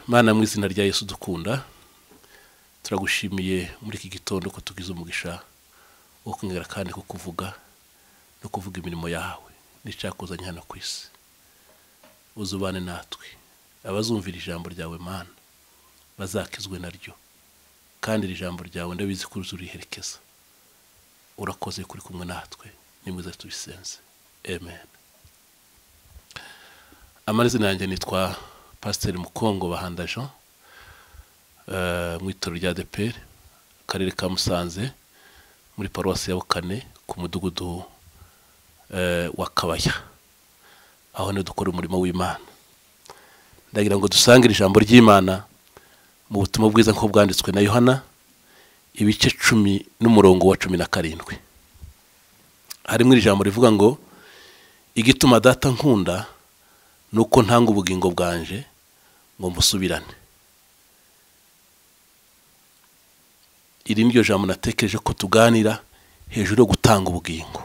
Mana mu izina rya Yesu dukunda turagushimiye muri iki gitondo ko tugize umugisha wo kwingera kandi ko kuvuga no kuvuga imirimo yawe n'icakuzanye hano ku isi. Uzubane natwe abazumvira ijambo ryawe Mana bazakizwe naryo, kandi iri jambo ryawe ndabizi ko uzuriherekeza. Urakoze kuri kumwe natwe, ni mwiza tubisenze, amen. Amazina yanjye nitwa Pasteur Mukongo Bahanda Jean, mu itorero rya ADEPR akarere ka Musanze, muri paruwasi ya Bukane ku mudugudu wa Kabaya, aho ne dukora umurimo w'Imana. Ndagira ngo dusangire ijambo ry'Imana mu butumwa bwiza nko bwanditswe na Yohana ibice 10 n'umurongo wa 17. Harimo ijambo rivuga ngo igituma data nkunda nuko ntanga ubugingo bwanje ngo musubirane. Iri niryo jambo natekereje ko tuganira hejuru yo gutanga ubugingo.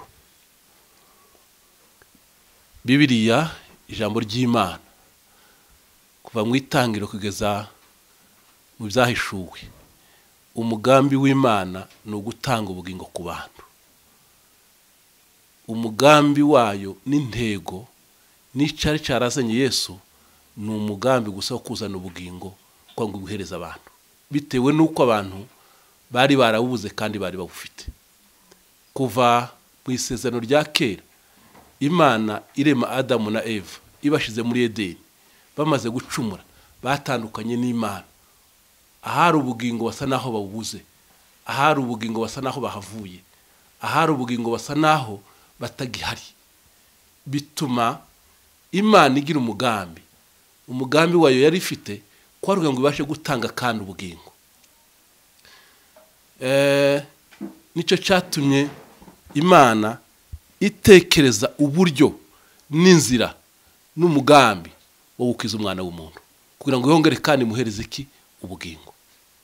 Bibiliya ijambo ry'Imana kuva mu itangiro kugeza mu byahishuwe, umugambi w'Imana no gutanga ubugingo ku bantu. Umugambi wayo n'intego n'icari carazanye Yesu ni umugambi gusa wo kuzana ubugingo kwa ngo guhereza abantu, bitewe nuko abantu bari barabuze kandi bari babufite. Kuva mu isezerano rya kera Imana irema Adamu na Eva ibashize muri Edeni, bamaze gucumura batandukanye n'Imana. Ahari ubugingo basa naho babubuze, ahari ubugingo basa naho bahavuye, ahari ubugingo basa naho batagihari. Bituma Imana igira umugambi wayo yari ifite ko ari ngo ibashe gutanga kandi ubugingo. Nico cyatumye Imana itekereza uburyo n'inzira n'umugambi wo gukiza umwana w'umuntu, kugira ngo yongere kandi muhereze iki ubugingo.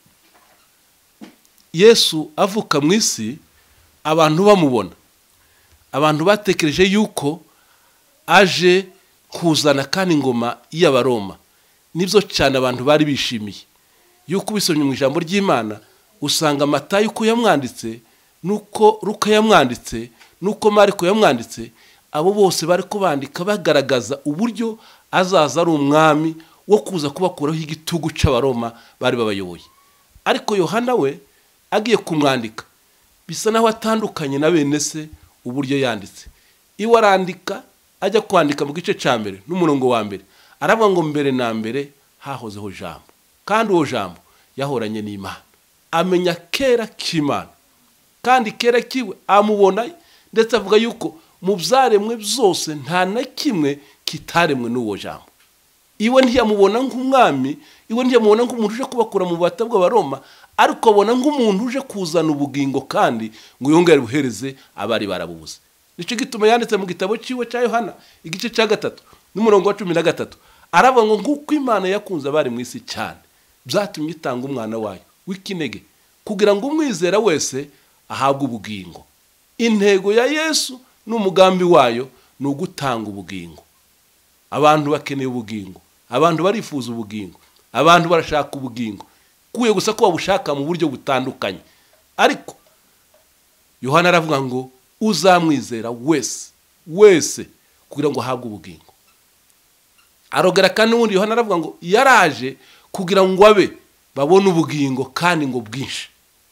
Yesu avuka mu isi, abantu bamubona, abantu batekereje yuko aje kuzana kandi ingoma y'Abaroma. Nibyo cyane abantu bari bishimiye yuko bisomye mu ijambo ry'Imana. Usanga Matayo uko yamwanditse, nuko Luka yamwanditse, nuko Mariko yamwanditse, abo bose bari ko bandika bagaragaza uburyo azaza ari umwami wo kuza kubakuraho igitugu c'Abaroma bari babayoboye. Ariko Yohana we agiye kumwandika bisa naho atandukanye na bene se uburyo yanditse. Iwe arandika ajya kwandika mu gice ca mbere n'umurongo wa mbere, aravuga ngo mbere na mbere hahozeho jambo, kandi uwo jambo yahoranye n'Imana, amenya kera k'Imana, kandi kera kiwe amubona, ndetse avuga yuko mu byaremwe byose nta na kimwe kitaremwe n'uwo jambo. Iwe ntiyamubona nk'umwami, iwe ntiyamubona nk'umuntu uje kubakura mu bubata bw'Abaroma, ariko abona nk'umuntu uje kuzana ubugingo kandi ngo yongere buhereze abari barabubuze. Nico gituma yanditse mu gitabo ciwe ca Yohana igice ca 3 n'umurongo wa 13, aravuga ngo nguko Imana yakunze abari mu isi cyane byatumye itanga umwana wayo w'ikinege, kugira ngo umwizera wese ahabwe ubugingo. Intego ya Yesu n'umugambi wayo ni ugutanga ubugingo. Abantu bakeneye ubugingo, abantu barifuza ubugingo, abantu barashaka ubugingo, kuye gusa ko babushaka mu buryo butandukanye. Ariko Yohana aravuga ngo uzamwizera wese kugira ngo ahabwe ubugingo. Arogera kandi ubundi Yohana aravuga ngo yaraje kugira ngo abe babone ubugingo kandi ngo bwinshi.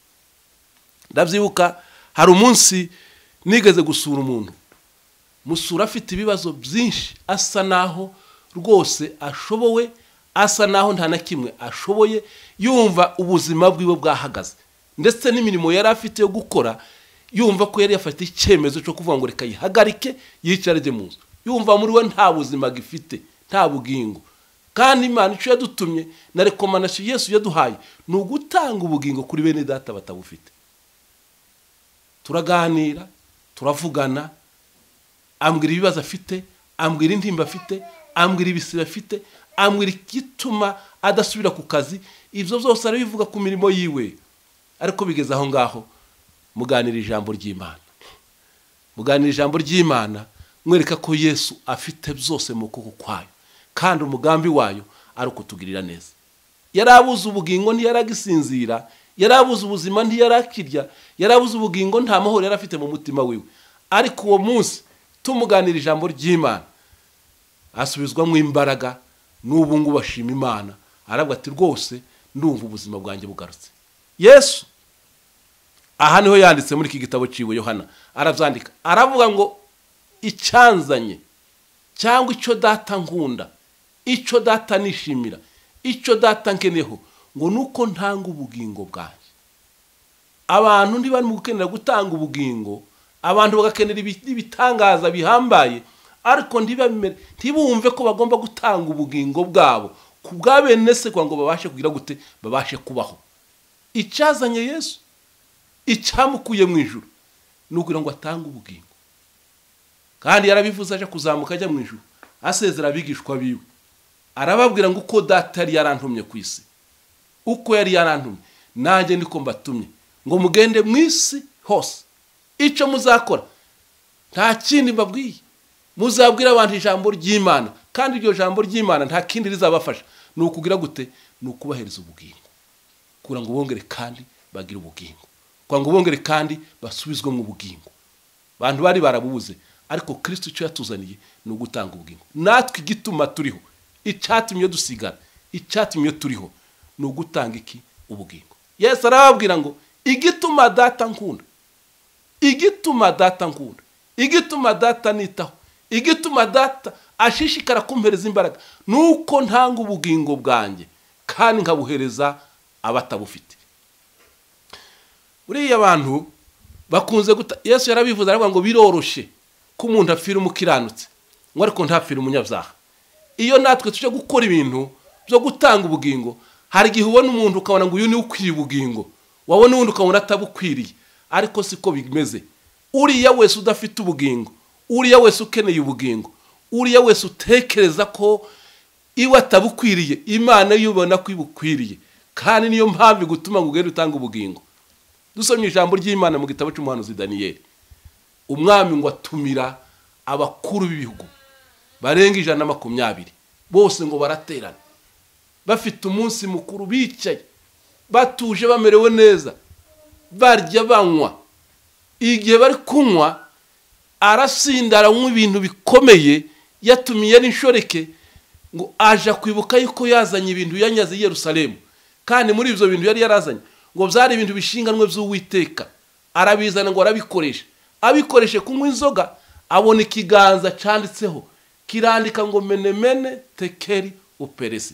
Ndavyibuka hari umunsi nigeze gusura umuntu, musura afite ibibazo byinshi, asa naho rwose ashobowe, asa naho nta na kimwe ashoboye, yumva ubuzima bwiwe bwahagaze, ndetse n'imirimo yari afite yo gukora yumva ko yari yafata icyemezo cyo kuvuga ngo reka yihagarike yicarije mu nzu. Yumva muri we nta buzima gifite, nta bugingo. Kandi Imana ico yadutumye na recommandation Yesu yaduhaye ni ugutanga ubugingo kuri bene data batabufite. Turaganira, turavugana, ambwira ibibazo afite, ambwira intimba afite, ambwira ibisiba afite, ambwira igituma adasubira ku kazi. Ivyo byose arabivuga ku mirimo yiwe. Ariko bigeze aho ngaho muganira ijambo ry'Imana. Muganira ijambo ry'Imana mwereka ko Yesu afite byose mu kuboko kwayo, kandi umugambi wayo ari ukutugirira neza. yarabuze ubugingo ntiyaragisinzira, yarabuze ubuzima ntiyarakirya, yarabuze ubugingo nta mahoro yari afite mu mutima wiwe. Ariko uwo munsi tumuganira ijambo ry'Imana asubizwamo imbaraga, n'ubu ngubu bashima Imana, aravuga ati rwose ndumva ubuzima bwanjye bugarutse. Yesu aha niho yanditse muri iki gitabo ciwe Yohana, aravyandika aravuga ngo icyanzanye cyangwa icyo data nkunda, icyo data nishimira, icyo data nkeneho ngo nuko ntanga ubugingo bwanjye. Abantu ntibari mu gukenera gutanga ubugingo, abantu bagakenera ibitangaza bihambaye, ariko ntibumve ko bagomba gutanga ubugingo bwabo ku bwabene se kugira ngo babashe kugira gute, babashe kubaho. Icyazanye Yesu, icyamukuye mu ijuru, ni ukugira ngo atange ubugingo. Kandi yarabivuze aje kuzamuka ajya mu ijuru, asezera abigishwa biwe, arababwira ngo uko data yari yarantumye ku isi, uko yari yarantumye nanjye niko mbatumye, ngo mugende mu isi hose. Icyo muzakora nta kindi mbabwiye, muzabwira abantu ijambo ry'Imana, kandi iryo jambo ry'Imana nta kindi rizabafasha, ni ukugira gute, ni ukubahereza ubugingo, kugira ngo bongere kandi bagire ubugingo, kugira ngo bongere kandi basubizwe mu bugingo. Abantu bari barabubuze, ariko Kristo icyo yatuzaniye ni ugutanga ubugingo. Natwe igituma turiho, icyatumye dusigara, icyatumye turiho, ni ugutanga iki, ubugingo. Yesu arababwira ngo igituma data nkunda, igituma data nkunda, igituma data nitaho, igituma data ashishikara kumpereza imbaraga, nuko ntanga ubugingo bwanjye kandi nkabuhereza abatabufite. Buriya abantu bakunze Yesu yarabivuze aravuga ngo biroroshe ko umuntu apfira umukiranutse, ngo ariko ntapfira umunyabyaha. Iyo natwe tuje gukora ibintu byo gutanga ubugingo, hari igihe ubona umuntu ukabona ngo uyu ni ukwiye ubugingo, wabona undi ukabona atabukwiriye, ariko siko bimeze. Uriya wese udafite ubugingo, uriya wese ukeneye ubugingo, uriya wese utekereza ko iwe atabukwiriye, Imana yubona ko ibukwiriye, kandi niyo mpamvu gutuma ngo ugende utanga ubugingo. Dusomye ijambo ry'Imana mu gitabo cy'umuhanuzi Daniyeli, umwami ngo atumira abakuru b'ibihugu barenga 120, bose ngo baraterana, bafite umunsi mukuru, bicaye batuje, bamerewe neza, barya banywa. Igihe bari kunywa, arasinda aranywa ibintu bikomeye, yatumiye n'inshoreke, ngo aja kwibuka yuko yazanye ibintu yanyaze i Yerusalemu, kandi muri ibyo bintu yari yarazanye ngo byari ibintu bishinganwe by'Uwiteka. Arabizana ngo arabikoresha, abikoreshe kunywa inzoga, abona ikiganza cyanditseho, kirandika ngo menemene tekeri uperesi.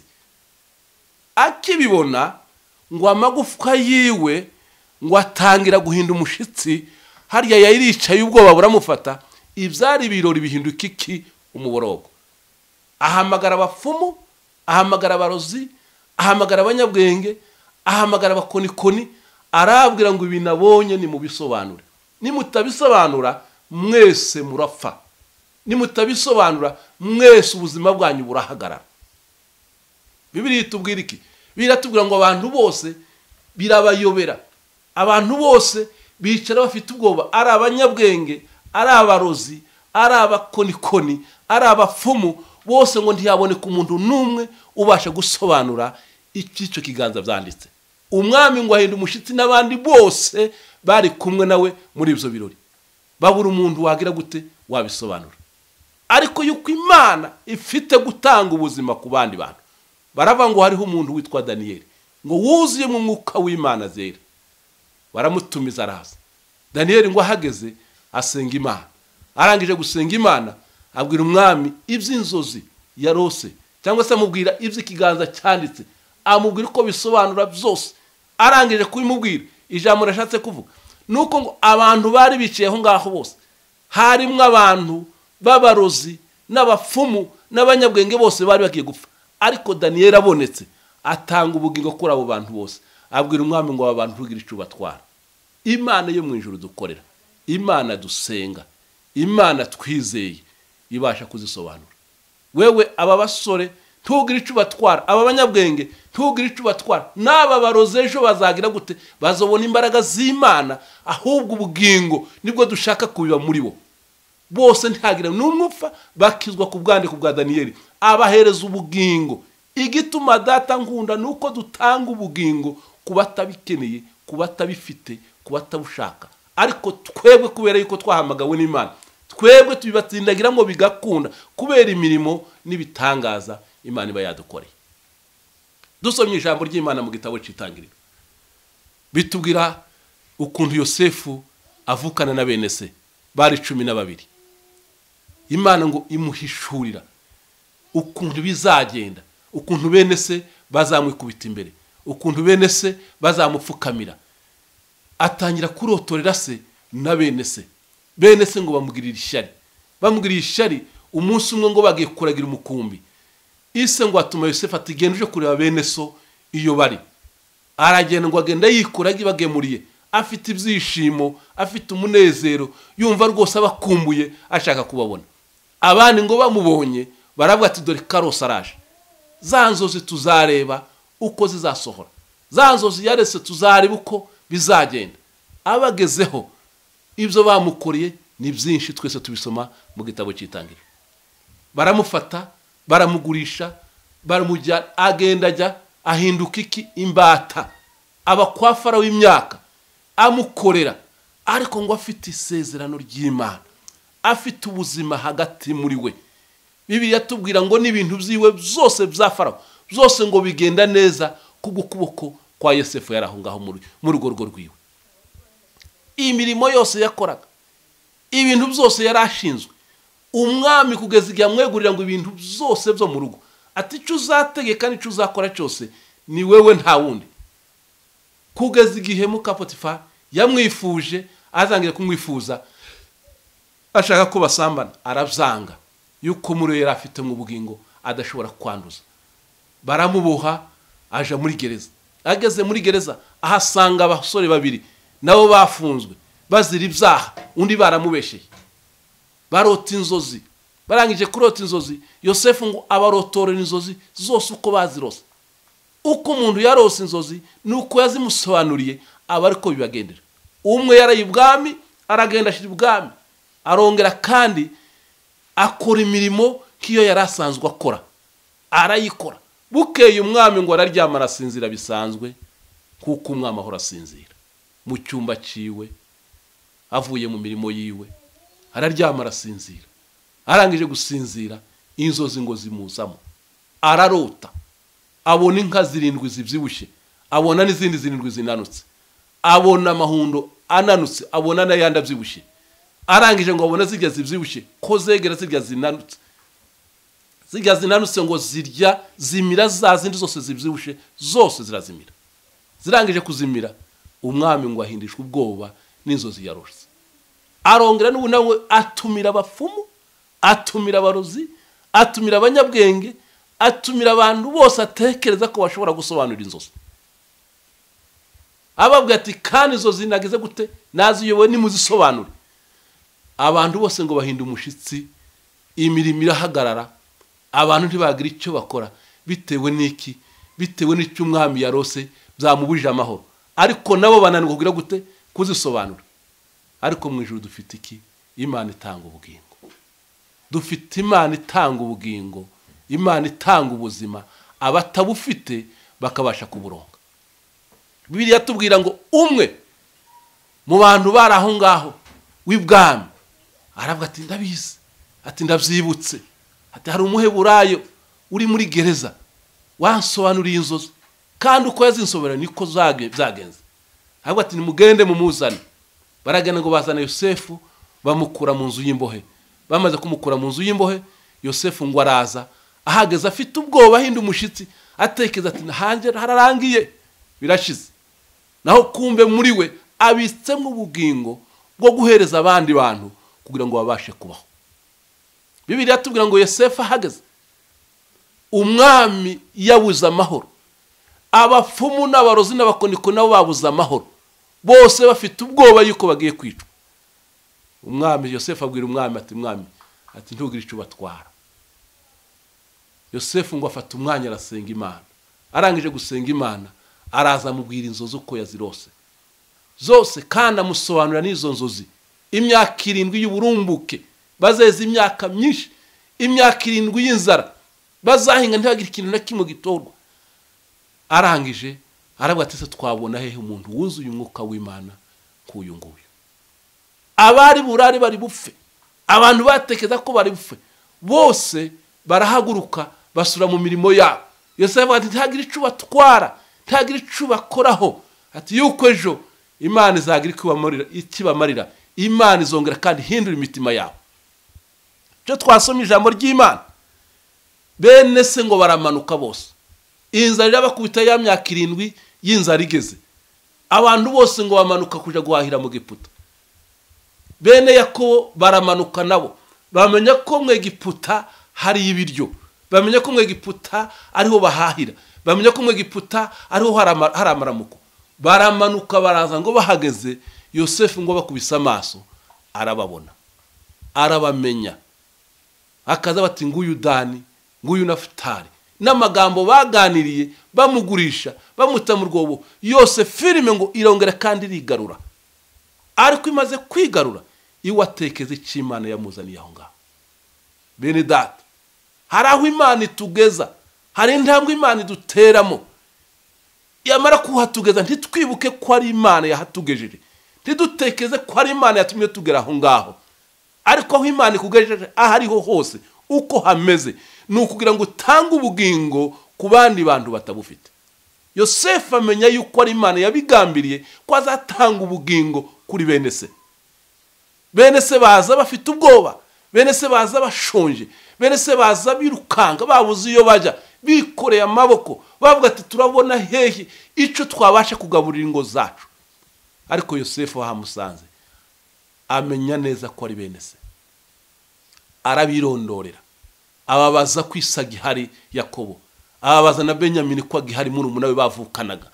Akibibona ngo amagufwa yiwe ngo atangira guhinda umushitsi, hariya yaricaye ubwoba buramufata, ibyari ibirori bihinduka iki, umuborogo. Ahamagara abapfumu, ahamagara abarozi, ahamagara abanyabwenge, ahamagara abakonikoni, arabwira ngo ibi nabonye ni mubisobanure. Nimutabisobanura mwese murapfa, nimutabisobanura mwese ubuzima bwanyu burahagarara. Bibiliya itubwira iki? Biratubwira ngo abantu bose birabayobera, abantu bose bicara bafite ubwoba, ari abanyabwenge, ari abarozi, ari abakonikoni, ari abapfumu, bose ngo ntiyaboneka umuntu n'umwe ubasha gusobanura icyo kiganza byanditse. Umwami ngo ahinda umushitsi, n'abandi bose bari kumwe nawe muri ibyo birori, babura umuntu wagira gute, wabisobanura. Ariko yuko Imana ifite gutanga ubuzima ku bandi bantu, baravuga ngo hariho umuntu witwa Daniyeli, ngo wuzuye mu mwuka w'Imana zera. Baramutumiza araza. Daniyeli ngo ahageze asenga Imana, arangije gusenga Imana, abwira umwami iby'inzozi yarose, cyangwa se amubwira iby'ikiganza cyanditse, amubwira uko bisobanura byose. Arangije kubimubwira, ijambo rashatse kuvuga nuko ngo abantu bari bicaye aho ngaho bose, harimo abantu b'abarozi n'abapfumu n'abanyabwenge, bose bari bagiye gupfa. Ariko Daniyeli abonetse, atanga ubugingo kuri abo bantu bose, abwira umwami ngo aba bantu ntugire icyo batwara. Imana yo mu ijuru dukorera, Imana dusenga, Imana twizeye, ibasha kuzisobanura. Wewe aba basore ntugire icyo batwara, aba banyabwenge ntugire icyo batwara, n'aba baroze ejo bazagira gute, bazobona imbaraga z'Imana, ahubwo ubugingo nibwo dushaka kubiba muri bo. Bose ntihagira n'umwe upfa, bakizwa ku bwandiko bwa Daniyeli, abahereza ubugingo. igituma data nkunda nuko dutanga ubugingo kuba tabikeneye, kuba tabifite, kuba tabushaka. Ariko twebwe kubera yuko twahamagawe n'Imana, twebwe tubibatsindagira ngo bigakunda kubera imirimo n'ibitangaza Imana iba yadukoreye. Dusomye ijambo ry'Imana mu gitabo cy'Itangiriro, bitubwira ukuntu Yosefu avukana na bene se bari 12. Imana ngo imuhishurira ukuntu bizagenda, ukuntu bene se bazamwikubita imbere, ukuntu bene se bazamupfukamira. Atangira kurotorera se na bene se. Bene se ngo bamugirira ishyari, bamugirira ishyari. Umunsi umwe ngo bagiye kuragira umukumbi, ise ngo atuma Yosefu ati genda uje kureba bene so iyo bari. Aragenda ngo agenda yikora bagemuriye, afite ibyishimo, afite umunezero, yumva rwose abakumbuye ashaka kubabona. Abandi ngo bamubonye baravuga ati dore Karosi araje, za nzozi tuzareba uko zizasohora, za nzozi yarese tuzareba uko bizagenda. Abagezeho ibyo bamukoreye ni byinshi, twese tubisoma mu gitabo cy'Itangiriro. Baramufata, baramugurisha, baramujya, agenda ajya ahinduka iki? Imbata. Aba kwa Farawo w'imyaka amukorera, ariko ngo afite isezerano ry'Imana, afite ubuzima hagati muri we. Bibiliya tubwira ngo n'ibintu byiwe byose bya Farawo byose ngo bigenda neza kubw'ukuboko kwa Yosefu yari aho ngaho muri rugo rwiwe. Imirimo yose yakoraga, ibintu byose yari ashinzwe, umwami kugeza igihe amwegurira ngo ibintu byose byo mu rugo ati icyo uzategeka n'icyo uzakora cyose ni wewe nta wundi. Kugeza igihe muka Potifari yamwifuje, azangira kumwifuza, ashaka ko basambana, arabyanga yuko muri yari afite mu bugingo adashobora kwanduza. Baramuboha, aja muri gereza. Ageze muri gereza ahasanga abasore 2 nabo bafunzwe bazira ibyaha, undi baramubesheye. Barota inzozi, barangije kurota inzozi, Yosefu ngo abarotorera inzozi zose uko bazirose. Uko umuntu yarose inzozi nuko yazimusobanuriye, aba ariko bibagendera. Umwe yaraye ibwami, aragenda ashira ibwami, arongera kandi akora imirimo kiyo yarasanzwe akora, arayikora. Bukeye umwami ngo araryama arasinzira bisanzwe, kuko umwami ahora asinzira mu cyumba ciwe avuye mu mirimo yiwe, araryama arasinzira. Arangije gusinzira, inzozi ngo zimuzamo, ararota, abona inka 7 zibyibushye, abona n'izindi 7 zinanutse, abona amahundo ananutse, abona n'ayandi abyibushye. Arangije ngo abona zirya zibyibushye ko zegera zirya zinanutse, zirya zinanutse ngo zirya zimira za zindi zose zibyibushye, zose zirazimira. Zirangije kuzimira, umwami ngo ahindishwe ubwoba n'inzozi yarose. Arongera n'ubu nawe atumira abapfumu, atumira abarozi, atumira abanyabwenge, atumira abantu bose atekereza ko bashobora gusobanura inzozi. Ababwira ati kandi inzozi nageze gute, naziyoboye nimuzisobanure. Abantu bose ngo bahinda umushitsi, imirimo irahagarara, abantu ntibagira icyo bakora bitewe n'iki? Bitewe n'icyo umwami yarose byamubujije amahoro. Ariko nabo bananirwa kugira gute? Kuzisobanura. Ariko mu ijuru dufite iki? Imana itanga ubugingo. Dufite Imana itanga ubugingo, Imana itanga ubuzima, abatabufite bakabasha kuburonga. Bibiliya tubwira ngo umwe mu bantu bari aho ngaho w'ibwami aravuga ati ndabizi, ati ndabyibutse, ati hari umuheburayo uri muri gereza wansobanuriye inzozi, kandi uko yazinsobera niko zagenze. Aravuga ati nimugende mumuzane. Baragenda ngo bazana Yosefu, bamukura mu nzu y'imbohe. Bamaze kumukura mu nzu y'imbohe, Yosefu ngo araza, ahageze afite ubwoba, ahinda umushitsi, atekeza ati hanjye hararangiye, birashize. Naho kumbe muri we abitsemo ubugingo bwo guhereza abandi bantu kugira ngo babashe kubaho. Bibiliya tubwira ngo Yosefu ahageze, umwami yabuze amahoro, abapfumu n'abarozi n'abakoniko nabo babuze amahoro, bose bafite ubwoba yuko bagiye kwicwa. Umwami Yosefu abwira umwami ati mwami, ati ntugire icyo batwara. Yosefu ngo afata umwanya arasenga Imana. Arangije gusenga Imana, araza amubwira inzozi uko yazirose zose, kandi amusobanurira n'izo nzozi. Imyaka 7 y'uburumbuke, bazeze imyaka myinshi, imyaka 7 y'inzara, bazahinga ntibagire ikintu na kimwe gitorwa. Arangije aravuga ati se twabona hehe umuntu wuzuye umwuka w'Imana nk'uyu nguyu? Abari burari bari bupfe, abantu batekeza ko bari bupfe, bose barahaguruka basura mu mirimo yabo. Yesu aravuga ati ntagira ico batwara, ntagira ico bakoraho, ati yuko ejo Imana izagira ikibamarira, Imana izongera kandi hindura imitima yabo. Cyo twasomye ijambo ry'Imana, bene se ngo baramanuka bose, inzara irabakubita ya myaka 7 y'inzara igeze, abantu bose ngo bamanuka kuja guhahira mu Egiputa. Bene Yakobo baramanuka nabo, bamenya ko mu Egiputa hari ibiryo, bamenya ko mu Egiputa ariho bahahira, bamenya ko mu Egiputa ariho hari amaramuko. Baramanuka baraza ngo bahageze, Yosefu ngo bakubise amaso arababona, arabamenya, akaza bati nguyu Dani, nguyu Nafutali. N'amagambo baganiriye bamugurisha bamuta mu rwobo yose, filime ngo irongera kandi rigarura. Ariko imaze kwigarura iwatekeze cy'Imana yamuzaniye aho ngaho. Bene data, hari aho Imana itugeza, hari intambwe Imana iduteramo, yamara kuhatugeza ntitwibuke ko ari Imana yahatugejeje, ntidutekeze ko ari Imana yatumye tugera aho ngaho. Ariko aho Imana ikugejeje ahariho hose uko hameze ni ukugira ngo utange ubugingo ku bandi bantu batabufite. Yosefu amenya yuko ari Imana yabigambiriye ko azatanga ubugingo kuri bene se. Bene se baza bafite ubwoba, bene se baza bashonje, bene se baza birukanga babuze iyo bajya, bikoreye amaboko, bavuga ati turabona hehe ico twabasha kugaburira ingo zacu. Ariko Yosefu wahamusanze amenya neza ko ari bene se, arabirondorera, ababaza kwisa gihari Yakobo, ababaza na Benyamini ko gihari murumuna we bavukanaga.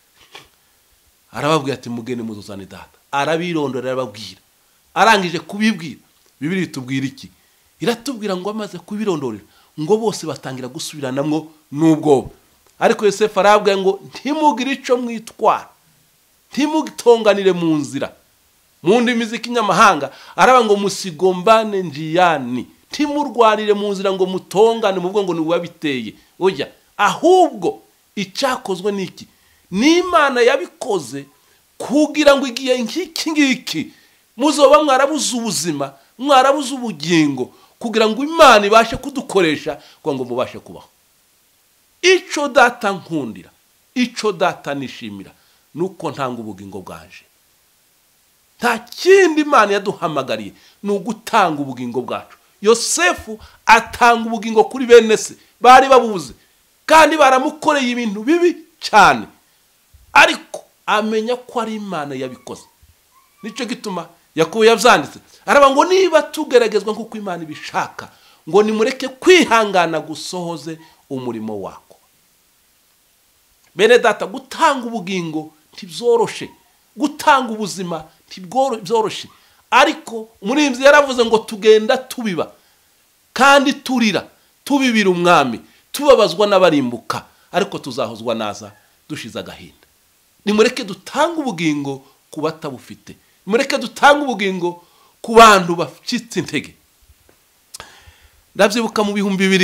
Arababwira ati mugene muzuzane data, arabirondorera arababwira. Arangije kubibwira, Bibiliya itubwira iki? Iratubwira ngo amaze kubirondorera ngo bose batangira gusubiranamwo n'ubwoba. Ariko Yosefu arabwira ngo ntimugire ico mwitwara, ntimugitonganire mu nzira. Mu ndimi z'ikinyamahanga araba ngo musigombane njiyani, ntimurwarire mu nzira ngo mutongane muvuga ngo niwabiteye. Oya, ahubwo icyakozwe niki? Ni Imana yabikoze kugira ngo igiye nk'iki muzoba mwarabuze ubuzima, mwarabuze ubugingo, kugira ngo Imana ibashe kudukoresha kugira ngo mubashe kubaho. Ico data nkundira, ico data nishimira, nuko ntanga ubugingo bwanje. Nta kindi Imana yaduhamagariye ni ugutanga ubugingo bwacu. Yosefu atanga ubugingo kuri bene se bari babuze, kandi baramukoreye ibintu bibi cyane, ariko amenya ko ari Imana yabikoze. Nico gituma Yakobo yavyanditse araba ngo niba tugeragezwa nkuko Imana ibishaka, ngo nimureke kwihangana gusohoze umurimo wako. Bene data, gutanga ubugingo ntibyoroshe, gutanga ubuzima ntibyoroshe, ariko umurinzi yaravuze ngo tugenda tubiba kandi turira, tubibira umwami, tubabazwa n'abarimbuka, ariko tuzahozwa naza dushize agahinda. Nimureke dutanga ubugingo ku batabufite, nimureke dutanga ubugingo ku bantu bafite intege. Ndabyibuka mu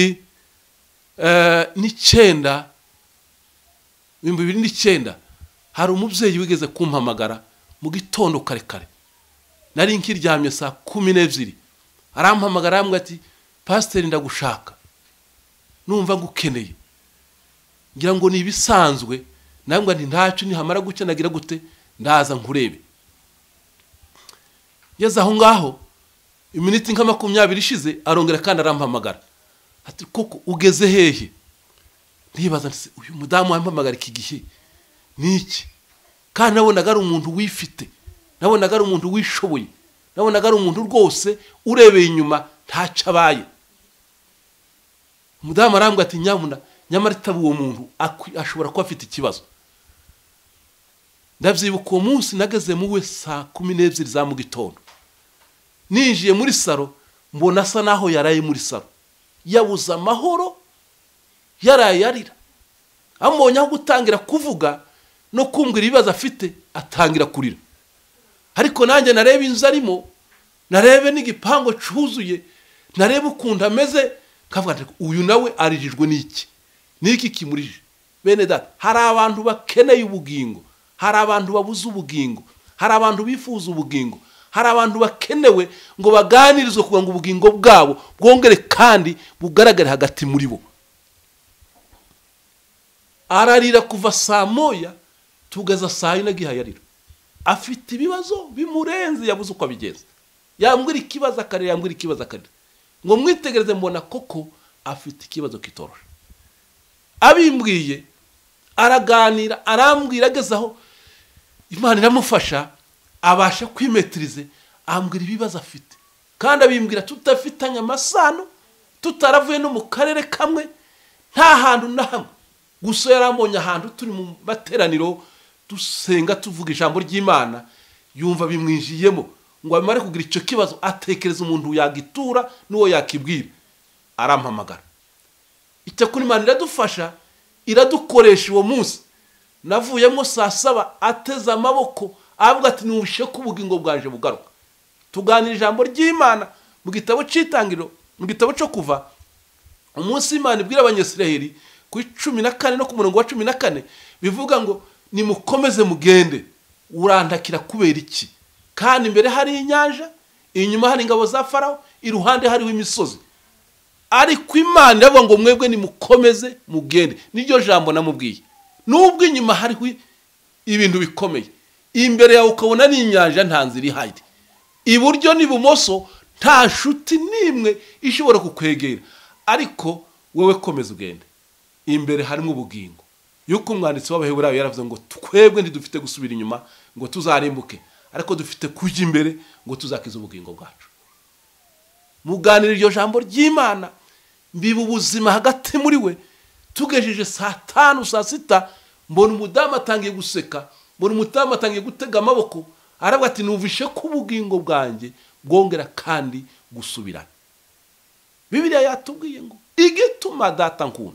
2009 hari umubyeyi wigeze kumpamagara mu gitondo kare kare, nari nkiryamye saa 12, arampamagara ambwira ati pasiteri ndagushaka, numva ngukeneye, ngira ngo ni ibisanzwe, nambwa nti ntacyo nihamara gucya nagira gute ndaza nkurebe. Yeza aho ngaho iminiti nka 20 ishize arongera kandi arampamagara ati koko ugeze hehe? Ntibaza nti uyu mudamu wampamagara iki gihe niki? Kandi nabonaga ari umuntu wifite, nabonaga ari umuntu wishoboye, nabonaga ari umuntu rwose urebeye inyuma ntacyo abaye. Umudamu arambwira ati nyamara itabu uwo muntu ashobora kuba afite ikibazo. Ndavyibuka uwo munsi nageze muwe saa 12 za mu gitondo, ninjiye muri saro mbona asa naho yaraye muri saro, yabuza amahoro, yaraye yarira. Amubonye aho gutangira kuvuga no kumbwira ibibazo afite atangira kurira. Ariko nanjye narebe inzu arimo, narebe n'igipango cyuzuye, narebe ukunda ameze, kavuga ati uyu nawe arijijwe n'iki kimurije. Bene data, hari abantu bakeneye ubugingo, hari abantu babuze ubugingo, hari abantu bifuza ubugingo, hari abantu bakenewe ngo baganirizwe kugira ngo ubugingo bwabo bwongere kandi bugaragare hagati muri bo. Ararira kuva saa moya tugeza saa yine gihayarira, afite ibibazo bimurenze, yabuze uko abigenza. Yambwira ikibazo akarira, yambwira ikibazo akarira, ngo mwitegereze mbona koko afite ikibazo kitoroshe. Abimbwiye araganira, arambwira, agezaho Imana iramufasha abasha kwimetirize, ambwira ibibazo afite, kandi abimbwira tutafitanye amasano, tutaravuye no mu karere kamwe, nta hantu na hamwe. Gusa yarambonye ahantu turi mu materaniro dusenga tuvuga ijambo ry'Imana, yumva bimwijiyemo ngo amare kugira icyo kibazo, atekereza umuntu yagitura n'uwo yakibwira. Arampamagara. Icyo kuri Imana iradufasha, iradukoresha uwo munsi. Navuyemo saa 7 ateze amaboko avuga ati nubishe ko ubugingo bwaje bugaruka. Tuganira ijambo ry'Imana mu gitabo cy'Itangiriro, mu gitabo cyo Kuva, umunsi Imana ibwira Abanyisiraheli ku 14 no ku murongo wa 14 bivuga ngo nimukomeze mugende. Urandakira kubera iki? Kandi imbere hari inyanja, inyuma hari ingabo za Farawo, iruhande hariho imisozi. Ariko Imana iravuga ngo mwebwe nimukomeze mugende. Niryo jambo namubwiye. Nubwo inyuma hariho ibintu bikomeye, imbere yawe ukabona n'inyanja nta nzira ihari, iburyo n'ibumoso nta nshuti nimwe ishobora kukwegera, ariko wowe komeza ugende. Imbere harimo ubugingo. Yuko umwanditsi w'Abaheburayo yaravuze ngo twebwe ntidufite gusubira inyuma ngo tuzarimbuke, ariko dufite kujya imbere ngo tuzakiza ubugingo bwacu. Muganira iryo jambo ry'Imana, mbiba ubuzima hagati muri we. Tugejeje saa 5 saa 6 mbona umudamu atangiye guseka, mbona umudamu atangiye gutega amaboko, aravuga ati nuvishe ko ubugingo bwanjye bwongera kandi gusubirana. Bibiliya yatubwiye ngo igituma data nkunda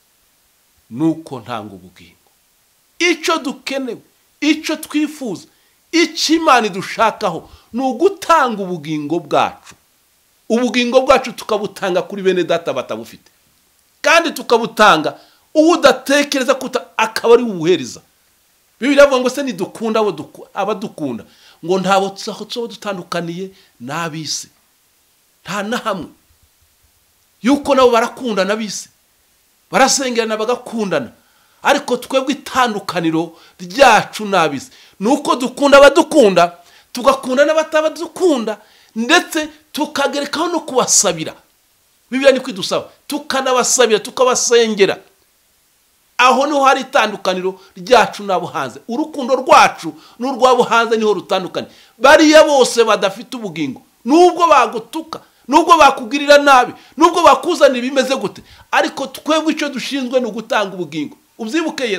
nuko ntanga ubugingo. Icyo dukenewe, icyo twifuza, icyo Imana idushakaho ni ugutanga ubugingo bwacu. Ubugingo bwacu tukabutanga kuri bene data batabufite, kandi tukabutanga udatekereza ko akaba ari ubuhereza. Bibiliya ivuga ngo se nidukunda abadukunda ngo ntabo tuzaho dutandukaniye n'abisi, nta na hamwe. Yuko nabo barakundana n'abisi, barasengerana bagakundana, ariko twebwe itandukaniro ryacu n'abisi nuko dukunda abadukunda, tugakunda n'abatabadukunda, ndetse tukagerekaho no kubasabira. Bibiliya ni kwidusaba tukanabasabira, tukabasengera. Aho niho hari itandukaniro ryacu n'abo hanze. Urukundo rwacu n'urwabo hanze niho rutandukanye. Bariya bose badafite ubugingo, nubwo bagutuka, nubwo bakugirira nabi, nubwo bakuzanira bimeze gute, ariko twebwe icyo dushinzwe ni ugutanga ubugingo. Ubyibuke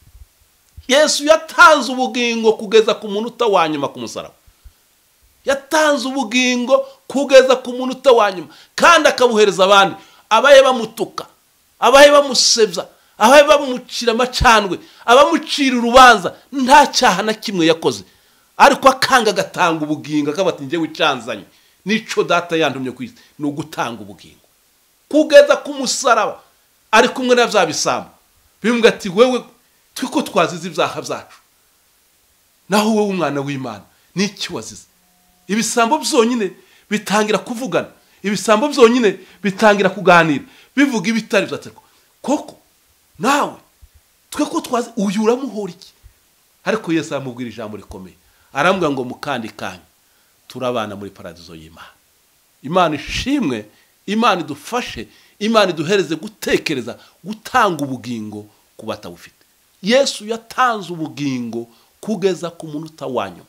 Yesu yatanze ubugingo kugeza ku munota wa nyuma ku musaraba. Yatanze ubugingo kugeza ku munota wa nyuma, kandi akabuhereza abandi, abaye bamutuka, abaye bamusebya, abaye bamucira amacandwe, abamucira urubanza, nta cyaha na kimwe yakoze, ariko akanga agatanga ubugingo, akabati njyewe icanzanye nico data yantumye ku isi no gutanga ubugingo kugeza ku musaraba. Ari kumwe na bya bisambo bimbwa ati wewe twiko twazize ibyaha byacu, naho wowe umwana w'Imana niki wazize? Ibisambo byonyine bitangira kuvugana, ibisambo byonyine bitangira kuganira, bivuga ibitari byaterwa. Koko nawe twiko twazi uyu uramuhora iki? Ariko Yesu amubwira ijambo rikomeye, arambwira ngo mukandi kanya turabana muri paradizo y'Imana. Imana ishimwe, Imana idufashe, Imana iduhereze gutekereza gutanga ubugingo ku batabufite. Yesu yatanze ubugingo kugeza ku munota wa nyuma.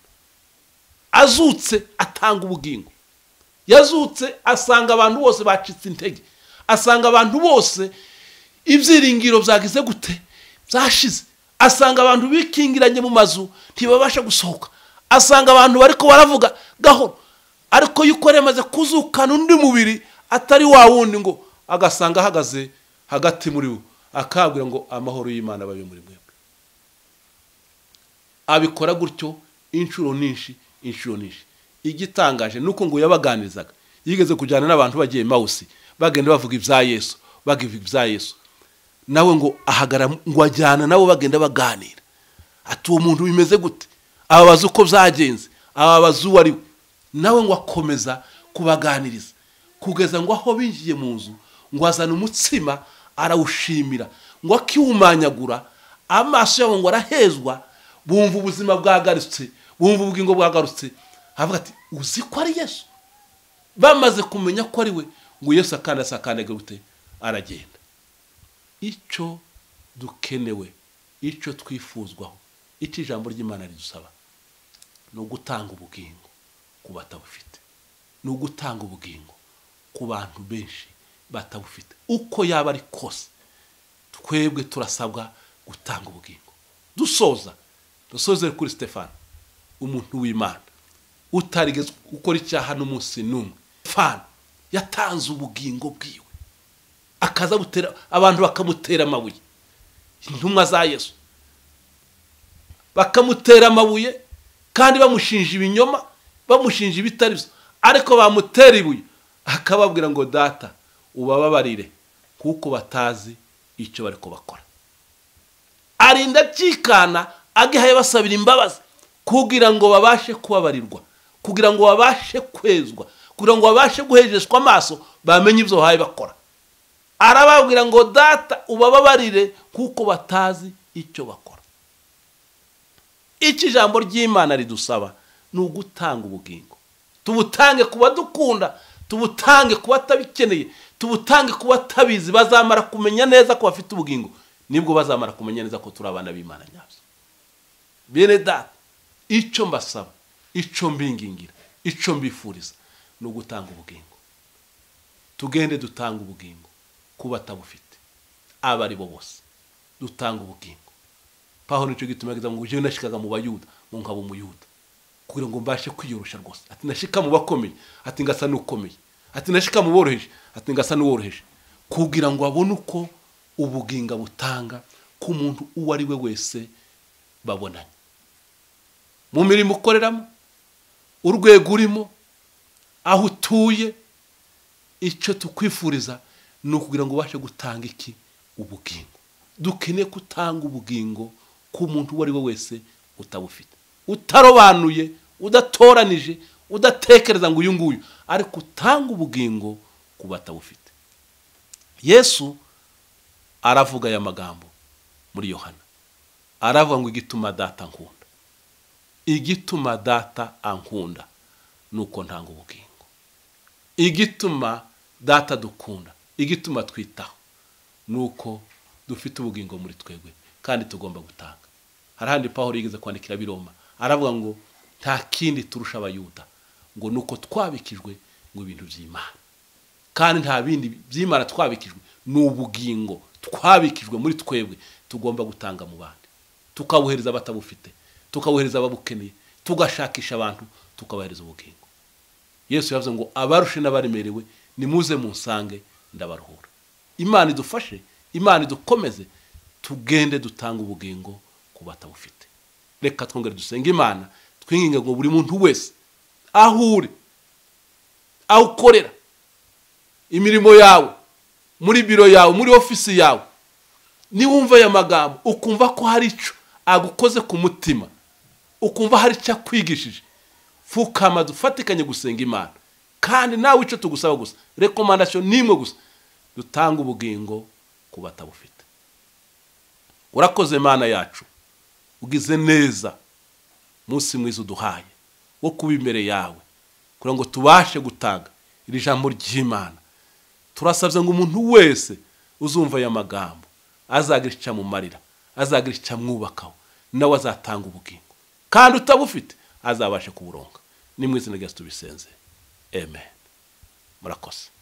Azutse atanga ubugingo. Yazutse asanga abantu bose bacitse intege, asanga abantu bose ibyiringiro byagize gute byashize, asanga abantu bikingiranye mu mazu ntibabasha gusohoka, asanga abantu bariko baravuga gahoro, ariko yuko remaze kuzukana undi mubiri atari wa wundi, ngo agasanga hagaze hagati muri bo, akabwira ngo amahoro y'Imana babe muri mwebwe. Abikora gutyo inshuro nyinshi. Igitangaje nuko ngo yabaganirizaga, yigeze kujyana n'abantu bagiye Mausi, bagenda bavuga ibya Yesu, bagiva ibya Yesu. Nawe ngo ahagara ngo ajyana nabo bagenda baganira. Ati uwo muntu bimeze gute? Ababaza uko byagenze, ababaza uwo ari we. Nawe ngo akomeza kubaganiriza kugeza ngo aho binjiye mu nzu, ngo azana umutsima arawushimira, ngo akiwumanyagura, amaso yabo ngo arahezwa, bumva ubuzima bwagarutse, bumva ubugingo bwagarutse. Havuga ati uzi ko ari Yesu. Bamaze kumenya ko ari we, ngo Yesu akanda gute aragenda. Icyo dukenewe, icyo twifuzwaho, icyo ijambo ry'Imana ridusaba no gutanga ubugingo ku batabufite, no gutanga ubugingo ku bantu benshi batabufite. Uko yaba ari kose, twebwe turasabwa gutanga ubugingo. Dusoze kuri Stefano, umuntu w'Imana utarigeze gukora icyaha n'umunsi n'umwe. Stefano yatanze ubugingo bwiwe, akaza butera abantu bakamutera amabuye. Intumwa za Yesu bakamutera amabuye kandi bamushinja ibinyoma, bamushinja ibitari byo, ariko bamutera ibuye akababwira ngo data ubababarire kuko batazi icyo bari bakora. Arinda cikana agihaye basabira imbabazi kugira ngo babashe kubabarirwa, kugira ngo babashe kwezwa, kugira ngo babashe guhejeshwa amaso bamenye ibyo haye bakora. Arababwira ngo data ubababarire kuko batazi icyo bakora. Iki jambo ry'Imana ridusaba ni ugutanga ubugingo. Tubutange kuba dukunda, tubutange kuba tabikeneye, tubutange kuba tabizi. Bazamara kumenya neza ko bafite ubugingo, nibwo bazamara kumenya neza ko turi abana b'Imana nyabyo. Bene data, icyo mbasaba, icyo mbingingira, icyo mbifuriza ni ugutanga ubugingo. Tugende dutanga ubugingo kuba tabufite, aba ari bo bose dutanga ubugingo. Pawulo nicyo gituma yagize ngo je nashikaga mu Bayuda ngo nkaba umuyuda kugira ngo mbashe kwiyorosha rwose. Ati nashika mu bakomeye, ati ngasa n'ukomeye. Ati nashika mu boroheje, ati ngasa n'uworoheje, kugira ngo abone uko ubugingo butanga ku muntu uwo ari we wese babonanye. Mu mirimo ukoreramo, urwego urimo, aho utuye, icyo tukwifuriza ni ukugira ngo ubashe gutanga iki? Ubugingo. Dukeneye gutanga ubugingo ku muntu uwo ari we wese utabufite, utarobanuye, udatoranije, udatekereza ngo uyu nguyu, ariko utanga ubugingo ku batabufite. Yesu aravuga aya magambo muri Yohana, aravuga ngo igituma data nkunda, igituma data ankunda nuko ntanga ubugingo. Igituma data dukunda, igituma twitaho nuko dufite ubugingo muri twebwe kandi tugomba gutanga. Harahandi Pawulo yigeze kwandikira Biroma, aravuga ngo nta kindi turusha Abayuda, ngo nuko twabikijwe ngo ibintu by'Imana, kandi nta bindi by'Imana twabikijwe, n'ubugingo twabikijwe muri twebwe tugomba gutanga mu bandi, tukabuhereza abatabufite, tukabuhereza ababukeneye, tugashakisha abantu tukabahereza ubugingo. Yesu yavuze ngo abarushe n'abaremerewe nimuze munsange ndabaruhura. Imana idufashe, Imana idukomeze, tugende dutanga ubugingo ku batabufite. Reka twongere dusenge Imana, twinginge ngo buri muntu wese aho uri, aho ukorera, imirimo yawe, muri biro yawe, muri ofisi yawe, niwumva aya magambo ukumva ko hari icyo agukoze ku mutima, ukumva hari icyo akwigishije, fukama dufatikanye gusenga Imana. Kandi nawe icyo tugusaba gusa, recommendation nimwe gusa, dutanga ubugingo ku batabufite. Urakoze Mana yacu, ugize neza munsi mwiza uduhaye wo kuba imbere yawe kugira ngo tubashe gutanga iri jambo ry'Imana. Turasabye ngo umuntu wese uzumva aya magambo azagira icyo amumarira, azagira icyo amwubakaho, nawe azatanga ubugingo, kandi utabufite azabashe kuburonka. Ni mu izina rya Yesu tubisenze, amen. Murakoze.